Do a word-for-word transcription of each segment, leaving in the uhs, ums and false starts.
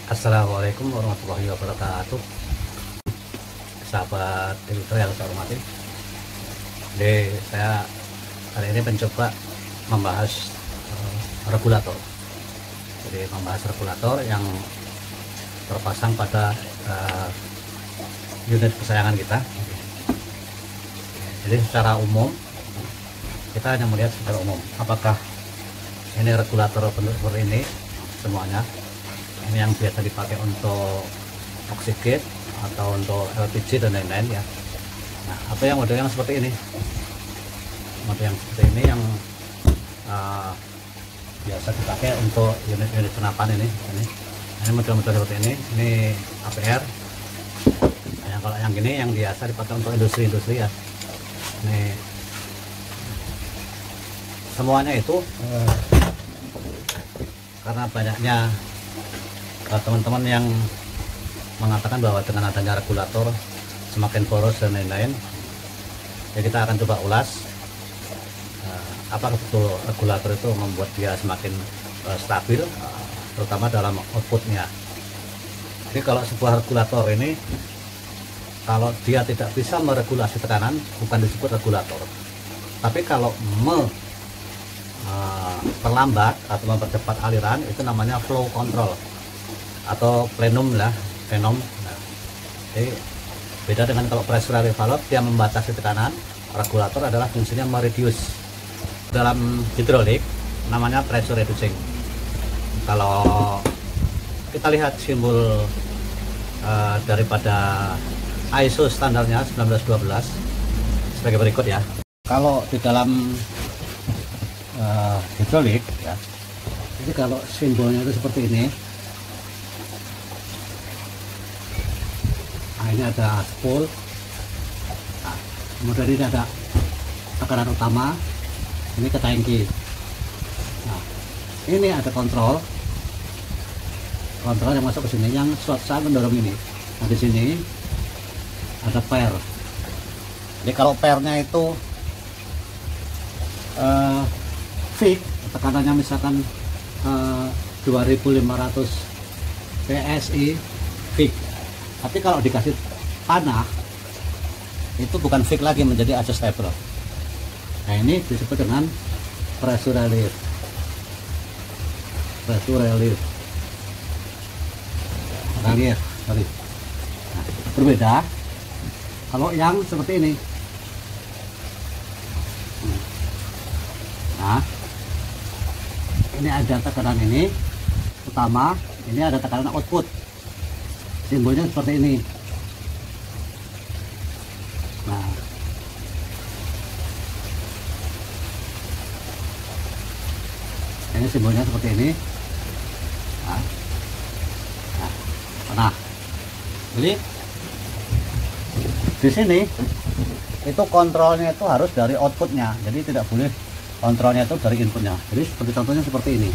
Assalamualaikum warahmatullahi wabarakatuh, sahabat editor yang saya hormati. Jadi saya hari ini mencoba membahas uh, regulator. Jadi membahas regulator yang terpasang pada uh, unit kesayangan kita. Jadi secara umum kita hanya melihat secara umum apakah ini regulator bentuk seperti ini semuanya. Ini yang biasa dipakai untuk oksigen atau untuk L P G dan lain-lain ya. Nah, apa yang model yang seperti ini? Model yang seperti ini yang uh, biasa dipakai untuk unit-unit senapan ini. Ini, ini model-model seperti ini. Ini A P R. Nah, yang kalau yang gini yang biasa dipakai untuk industri-industri ya. Ini semuanya itu uh, karena banyaknya teman-teman uh, yang mengatakan bahwa dengan adanya regulator semakin boros dan lain-lain, ya kita akan coba ulas uh, apakah betul regulator itu membuat dia semakin uh, stabil, uh, terutama dalam outputnya. Jadi kalau sebuah regulator ini kalau dia tidak bisa meregulasi tekanan bukan disebut regulator, tapi kalau me uh, perlambat atau mempercepat aliran itu namanya flow control atau plenum lah, plenum. Nah, jadi beda dengan kalau pressure valve dia membatasi tekanan, regulator adalah fungsinya mereduce. Dalam hidrolik namanya pressure reducing. Kalau kita lihat simbol uh, daripada I S O standarnya seribu sembilan ratus dua belas sebagai berikut ya. Kalau di dalam uh, hidrolik ya, jadi kalau simbolnya itu seperti ini. Nah, ini ada spool, nah, kemudian ini ada tekanan utama, ini ke tangki. Nah, ini ada kontrol, kontrol yang masuk ke sini, yang suatu saat mendorong ini. Nah, di sini ada per. Jadi kalau pernya itu uh, fix, tekanannya misalkan uh, dua ribu lima ratus P S I fix. Tapi kalau dikasih panah itu bukan fix lagi, menjadi adjustable. Nah, ini disebut dengan pressure relief. Pressure relief. Relief, sorry. Nah, berbeda kalau yang seperti ini. Nah, ini ada tekanan ini utama, ini ada tekanan output. Simbolnya seperti ini. Nah, ini simbolnya seperti ini. Nah, nah, nah. Jadi di sini itu kontrolnya itu harus dari outputnya, jadi tidak boleh kontrolnya itu dari inputnya. Jadi seperti contohnya seperti ini.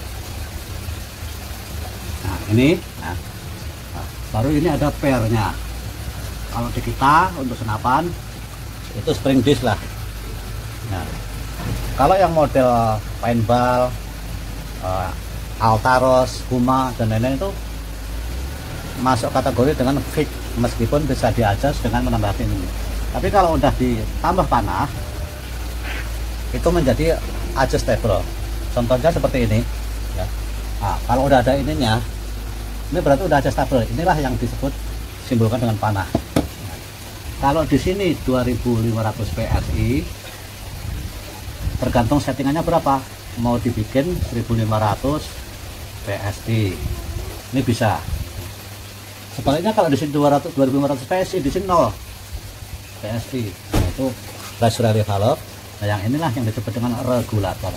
Nah, ini. Nah, baru ini ada pernya. Kalau di kita untuk senapan itu spring disc lah. Nah, kalau yang model paintball, uh, Altaros, Puma dan lain-lain itu masuk kategori dengan fix, meskipun bisa di-adjust dengan menambah ini. Tapi kalau udah ditambah panah itu menjadi adjustable. Contohnya seperti ini ya. Nah, kalau udah ada ininya, ini berarti udah adjustable. Inilah yang disebut simbolkan dengan panah. Nah, kalau di sini dua ribu lima ratus P S I, tergantung settingannya berapa. Mau dibikin seribu lima ratus P S I, ini bisa. Sebaliknya kalau di sini dua ribu lima ratus P S I, di sini nol P S I. Nah, itu pressure relief valve. Nah, yang inilah yang disebut dengan regulator.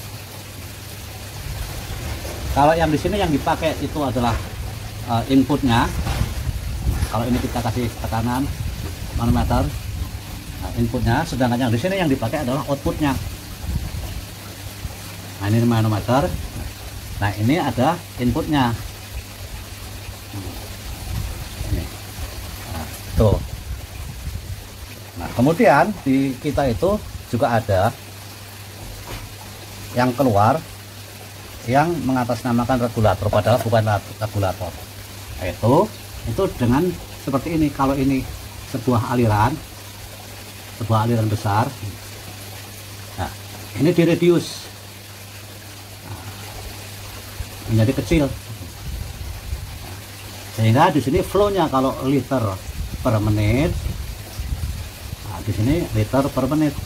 Kalau yang di sini yang dipakai itu adalah Uh, inputnya. Kalau ini kita kasih tekanan manometer, nah, inputnya, sedangkan yang di sini yang dipakai adalah outputnya. Nah, ini manometer. Nah, ini ada inputnya. Ini. Nah, tuh. Nah, kemudian di kita itu juga ada yang keluar yang mengatasnamakan regulator, padahal bukan regulator. Itu itu dengan seperti ini. Kalau ini sebuah aliran, sebuah aliran besar, nah ini diredius nah, menjadi kecil, sehingga di sini flow-nya kalau liter per menit, nah di sini liter per menit.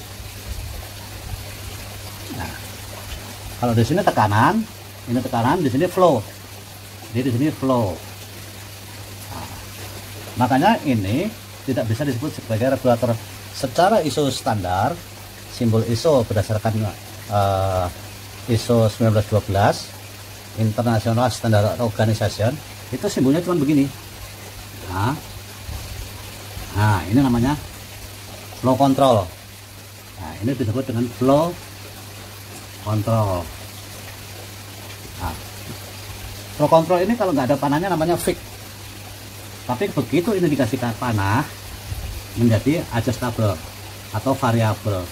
Nah, kalau di sini tekanan, ini tekanan, di sini flow, jadi di sini flow. Nah, makanya ini tidak bisa disebut sebagai regulator. Secara I S O standar, simbol I S O berdasarkan uh, I S O seribu sembilan ratus dua belas International Standard Organization, itu simbolnya cuma begini. Nah, nah ini namanya flow control. Nah, ini disebut dengan flow control. Nah, flow control ini kalau nggak ada panahnya namanya fix. Tapi begitu ini dikasih panah, menjadi adjustable atau variabel.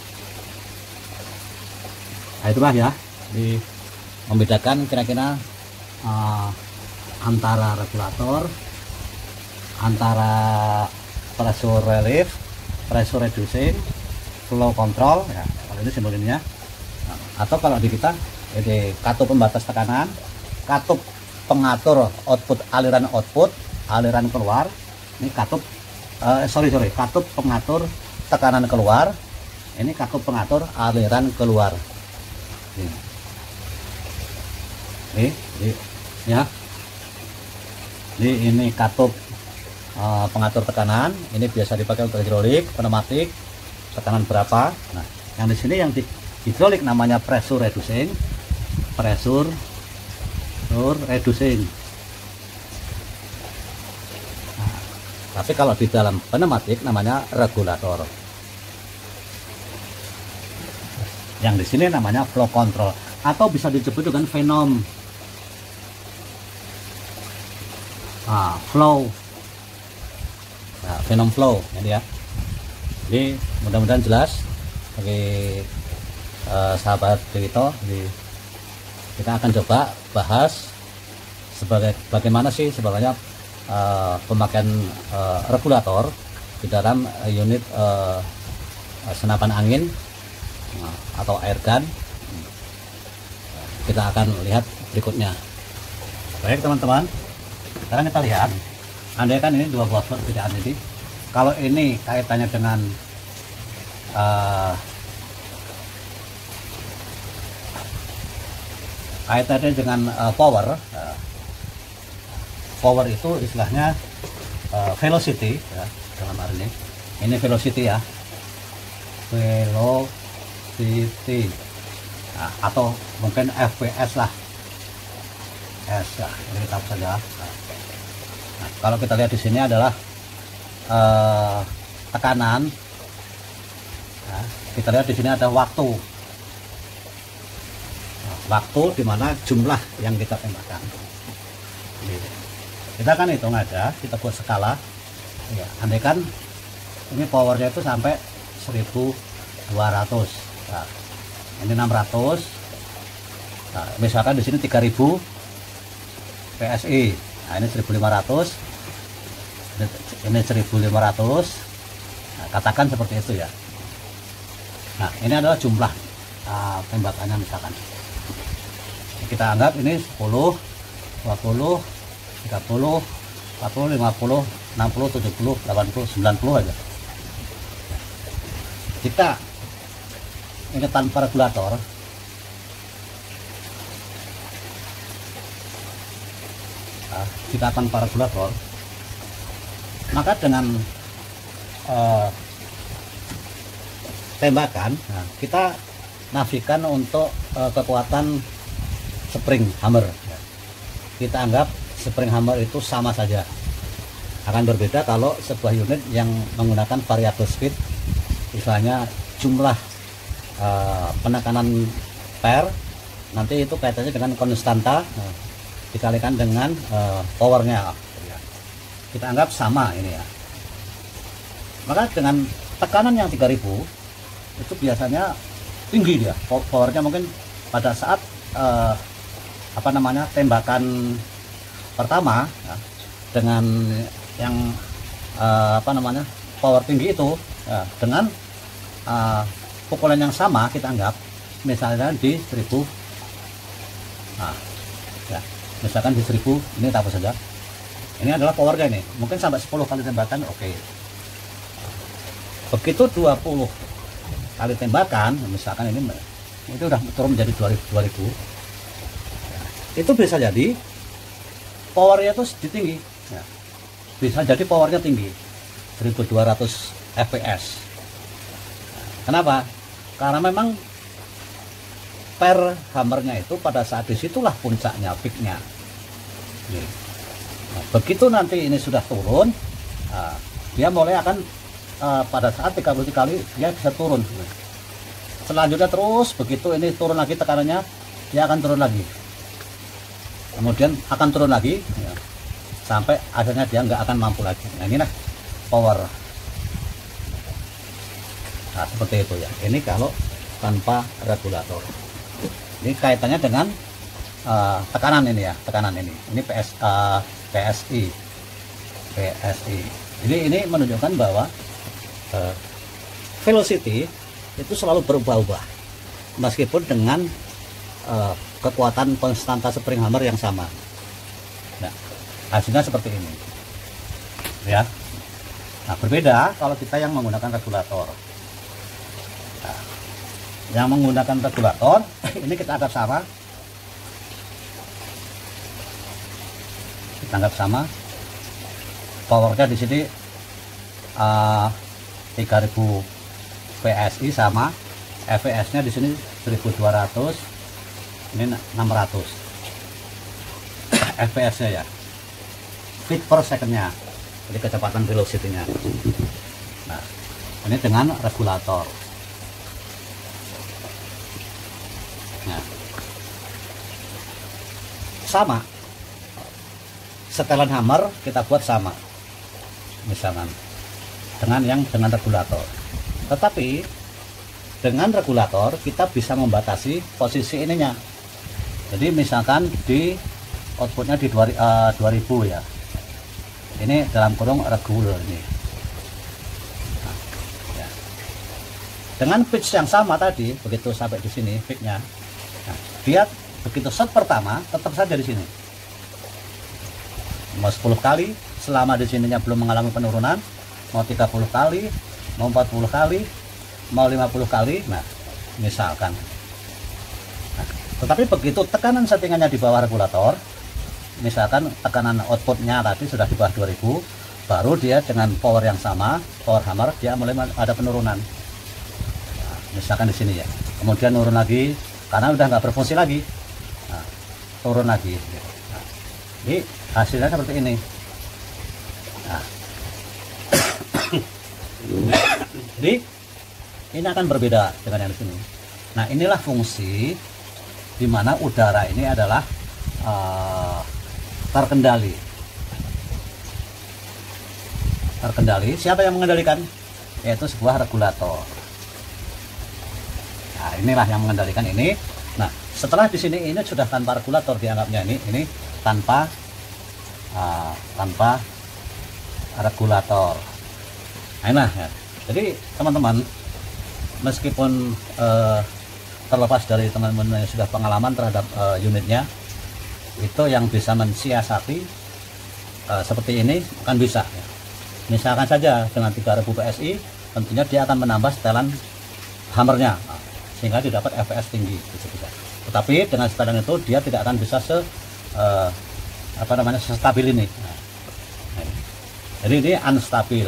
Nah, itulah ya, di membedakan kira-kira uh, antara regulator, antara pressure relief, pressure reducing, flow control. Ya, kalau ini simbol ininya. Nah, atau kalau di kita ini katup pembatas tekanan, katup pengatur output, aliran output, aliran keluar. Ini katup uh, sorry sorry katup pengatur tekanan keluar, ini katup pengatur aliran keluar. Ini, ini, ini ya, ini, ini katup uh, pengatur tekanan. Ini biasa dipakai untuk hidrolik, pneumatik, tekanan berapa. Nah, yang di sini yang di hidrolik namanya pressure reducing, pressure, pressure reducing. Tapi kalau di dalam pneumatik namanya regulator. Yang di sini namanya flow control, atau bisa disebut dengan venom. Nah, flow, nah, venom flow, ini ya. Jadi mudah-mudahan jelas bagi uh, sahabat Dewito. Jadi kita akan coba bahas sebagai bagaimana sih sebenarnya Uh, pemakaian uh, regulator di dalam uh, unit uh, uh, senapan angin uh, atau air gun. Kita akan lihat berikutnya. Baik teman-teman, sekarang kita lihat, andai kan ini dua buah perbedaan ini, kalau ini kaitannya dengan uh, kaitannya dengan uh, power. uh, Power itu istilahnya uh, velocity ya, dalam hal ini. Ini velocity ya, velocity, nah, atau mungkin F P S lah, S ya, ini kita saja. Nah, kalau kita lihat di sini adalah uh, tekanan. Nah, kita lihat di sini ada waktu, nah, waktu dimana jumlah yang kita tembakkan. Ini. Kita kan hitung aja, kita buat skala ya, andaikan ini powernya itu sampai seribu dua ratus, nah, ini enam ratus, nah, misalkan di sini tiga ribu P S I, nah ini seribu lima ratus, ini seribu lima ratus, nah, katakan seperti itu ya. Nah, ini adalah jumlah uh, tembakannya misalkan. Kita anggap ini sepuluh, dua puluh, tiga puluh, empat puluh, lima puluh, enam puluh, tujuh puluh, delapan puluh, sembilan puluh aja. Jika ini tanpa regulator, nah, jika tanpa regulator, maka dengan uh, tembakan, nah, kita nafikan untuk uh, kekuatan spring hammer. Kita anggap spring hammer itu sama saja. Akan berbeda kalau sebuah unit yang menggunakan variable speed, misalnya jumlah uh, penekanan per, nanti itu kaitannya dengan konstanta, nah, dikalikan dengan uh, powernya. Kita anggap sama ini ya. Maka dengan tekanan yang tiga ribu itu biasanya tinggi dia, powernya mungkin pada saat uh, apa namanya tembakan pertama ya, dengan yang uh, apa namanya power tinggi itu ya, dengan uh, pukulan yang sama, kita anggap misalnya di seribu, nah ya misalkan di seribu, ini apa saja, ini adalah powernya, ini mungkin sampai sepuluh kali tembakan, oke. Begitu dua puluh kali tembakan, misalkan ini itu udah turun menjadi dua ribu, itu bisa jadi powernya itu sedikit tinggi ya. Bisa jadi powernya tinggi seribu dua ratus F P S. Kenapa? Karena memang per hammernya itu pada saat disitulah puncaknya, peaknya. Nah, begitu nanti ini sudah turun, nah, dia mulai akan uh, pada saat tiga puluh kali dia bisa turun. Selanjutnya terus begitu ini turun lagi tekanannya, dia akan turun lagi. Kemudian akan turun lagi ya, sampai akhirnya dia nggak akan mampu lagi. Nah inilah power. Nah seperti itu ya. Ini kalau tanpa regulator. Ini kaitannya dengan uh, tekanan ini ya, tekanan ini. Ini P S, uh, P S I, P S I. Jadi ini menunjukkan bahwa uh, velocity itu selalu berubah-ubah, meskipun dengan uh, kekuatan konstanta spring hammer yang sama. Nah, hasilnya seperti ini. Ya. Nah, berbeda kalau kita yang menggunakan regulator. Nah, yang menggunakan regulator, ini kita anggap sama. Kita anggap sama. Powernya di sini uh, tiga ribu P S I sama, F P S-nya di sini seribu dua ratus. Ini enam ratus F P S-nya ya, feet per second-nya, jadi kecepatan velocity-nya. Nah, ini dengan regulator. Nah, sama, setelan hammer kita buat sama, misalkan dengan yang dengan regulator. Tetapi dengan regulator kita bisa membatasi posisi ininya. Jadi misalkan di outputnya di dua ribu ya, ini dalam kurung regular ini. Nah, ya. Dengan pitch yang sama tadi, begitu sampai di sini pitchnya, nah, dia begitu shot pertama tetap saja di sini. Mau sepuluh kali, selama di sininya belum mengalami penurunan, mau tiga puluh kali, mau empat puluh kali, mau lima puluh kali, nah misalkan. Tetapi begitu tekanan settingannya di bawah regulator, misalkan tekanan outputnya tadi sudah di bawah dua ribu, baru dia dengan power yang sama, power hammer, dia mulai ada penurunan. Nah, misalkan di sini ya, kemudian turun lagi karena udah nggak berfungsi lagi, nah, turun lagi. Nah, ini hasilnya seperti ini. Nah, jadi ini akan berbeda dengan yang di sini. Nah inilah fungsi di mana udara ini adalah uh, terkendali. Terkendali. Siapa yang mengendalikan? Yaitu sebuah regulator. Nah, inilah yang mengendalikan ini. Nah, setelah di sini ini sudah tanpa regulator dianggapnya ini, ini tanpa uh, tanpa regulator. Nah, inilah ya. Jadi teman-teman, meskipun uh, terlepas dari teman-teman yang sudah pengalaman terhadap uh, unitnya, itu yang bisa mensiasati uh, seperti ini kan bisa ya. Misalkan saja dengan tiga ribu P S I, tentunya dia akan menambah setelan hammernya, nah, sehingga didapat F P S tinggi gitu, bisa. Tetapi dengan setelan itu dia tidak akan bisa se uh, apa namanya stabil ini. Nah, ini. Jadi ini unstabil.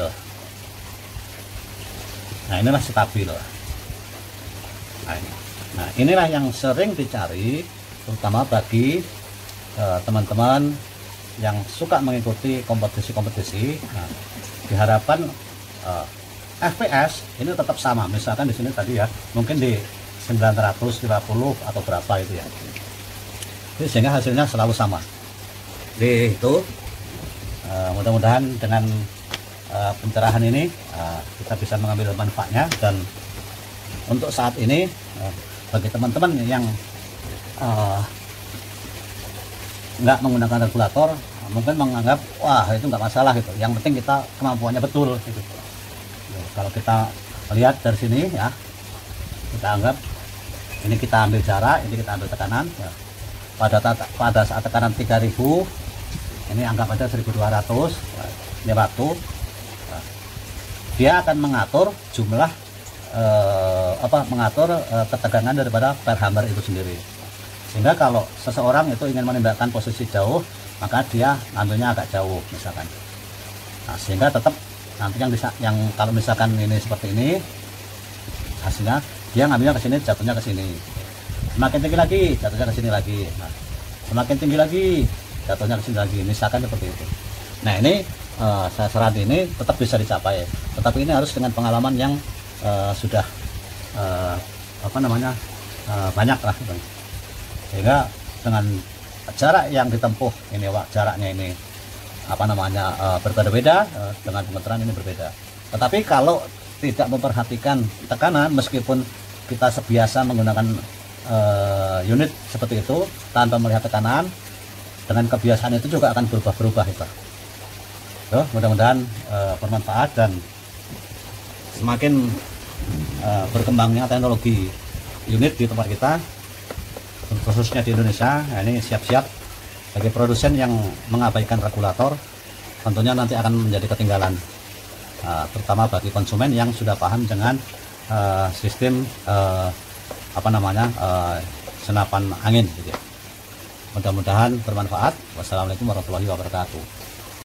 Nah inilah stabil. Nah, ini. Nah inilah yang sering dicari, terutama bagi teman-teman uh, yang suka mengikuti kompetisi-kompetisi. Nah, diharapkan uh, F P S ini tetap sama. Misalkan di sini tadi ya, mungkin di sembilan ratus lima puluh atau berapa itu ya. Jadi, sehingga hasilnya selalu sama. Jadi itu uh, mudah-mudahan dengan uh, pencerahan ini uh, kita bisa mengambil manfaatnya. Dan untuk saat ini uh, bagi teman-teman yang uh, nggak menggunakan regulator, mungkin menganggap wah itu nggak masalah gitu. Yang penting kita kemampuannya betul gitu. Kalau kita lihat dari sini ya, kita anggap ini kita ambil jarak, ini kita ambil tekanan ya. Pada pada saat tekanan tiga ribu, ini anggap aja seribu dua ratus, ini waktu. Nah, dia akan mengatur jumlah eh, apa mengatur eh, ketegangan daripada per hammer itu sendiri. Sehingga kalau seseorang itu ingin menembakkan posisi jauh, maka dia ambilnya agak jauh misalkan. Nah, sehingga tetap nanti yang bisa, yang kalau misalkan ini seperti ini hasilnya, dia ngambilnya ke sini, jatuhnya ke sini. Semakin tinggi lagi, jatuhnya ke sini lagi. Nah, semakin tinggi lagi, jatuhnya ke sini lagi. Misalkan seperti itu. Nah, ini uh, saya saran ini tetap bisa dicapai. Tetapi ini harus dengan pengalaman yang uh, sudah uh, apa namanya uh, banyak lah. Sehingga dengan jarak yang ditempuh ini, Wak, jaraknya ini apa namanya uh, berbeda-beda, uh, dengan gemeteran ini berbeda. Tetapi kalau tidak memperhatikan tekanan, meskipun kita sebiasa menggunakan uh, unit seperti itu tanpa melihat tekanan, dengan kebiasaan itu juga akan berubah-berubah itu. Tuh, mudah-mudahan uh, bermanfaat dan semakin uh, berkembangnya teknologi unit di tempat kita, khususnya di Indonesia. Nah, ini siap-siap bagi produsen yang mengabaikan regulator, tentunya nanti akan menjadi ketinggalan, uh, terutama bagi konsumen yang sudah paham dengan uh, sistem uh, apa namanya uh, senapan angin gitu. Mudah-mudahan bermanfaat. Wassalamualaikum warahmatullahi wabarakatuh.